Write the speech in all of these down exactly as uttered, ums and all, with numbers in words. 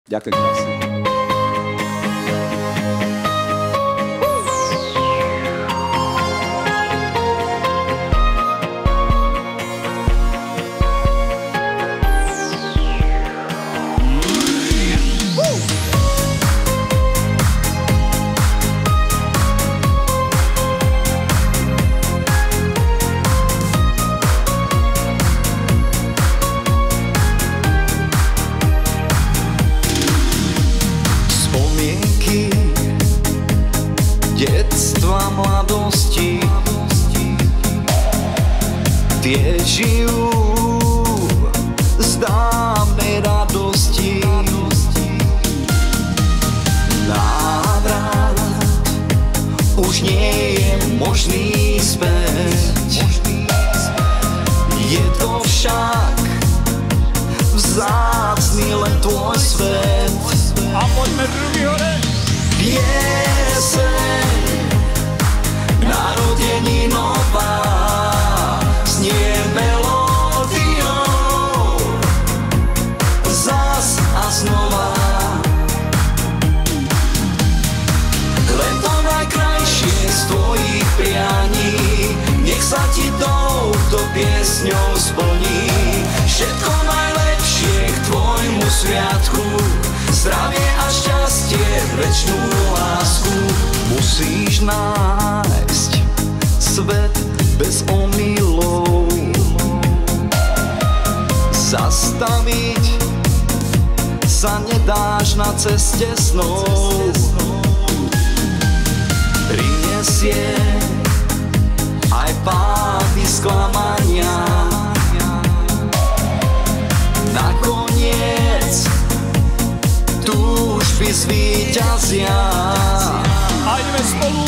Ďakujem krásne. Detstva, mladosti, tie žijú z dávnej radosti. Návrat už nie je možný späť, je to však vzácny len tvoj svet. A poďme druhý hore. Pieseň narodení nová znie melódiou zas a znova. Len to najkrajšie z tvojich prianí nech sa ti touto piesňou splní. Všetko najlepšie k tvojmu sviatku, zdravie a šťastie, večnú lásku. Musíš nájsť svet bez omylov, zastaviť sa nedáš na ceste snov. Prinesie aj pády sklamania, nakoniec túžby zvíťazia. A ideme spolu.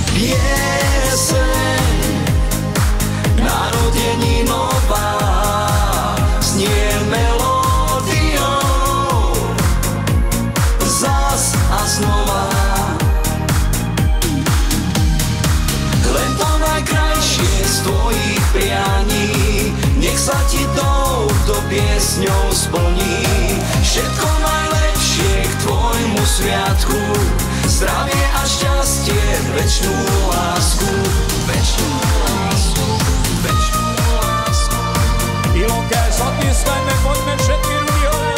Pieseň narodení nová znie melódiou zas a znova. Len to najkrajšie z tvojich prianí nech sa ti touto piesňou splní. Všetko najlepšie k tvojmu sviatku, zdravie a šťastie, večnú lásku, večnú lásku, večnú lásku. Ilonka, zatlieskajme, poďme všetky ruky hore.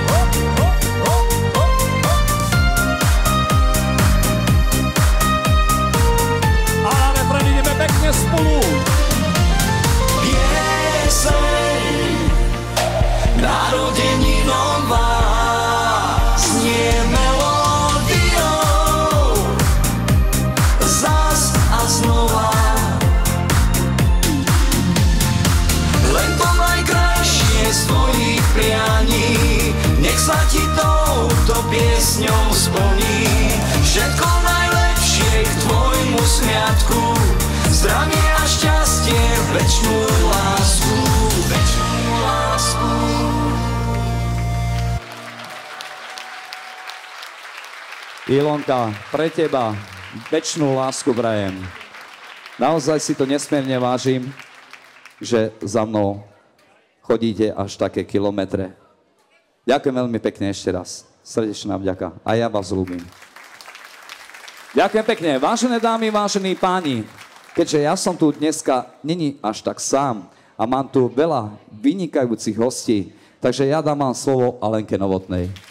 A na refrén ideme pekne spolu. Pieseň narodení nová znie melódiou zas a znova. Len to najkrajšie z tvojich prianí nech sa ti touto piesňou splní. Všetko najlepšie k tvojmu sviatku, zdravie a šťastie, večnú lásku, večnú lásku. Ilonka, pre teba večnú lásku prajem. Naozaj si to nesmierne vážim, že za mnou chodíte až také kilometre. Ďakujem veľmi pekne ešte raz. Srdečná vďaka. A ja vás ľúbim. Ďakujem pekne. Vážené dámy, vážení páni, keďže ja som tu dneska není až tak sám a mám tu veľa vynikajúcich hostí, takže ja dám vám slovo Alenke Novotnej.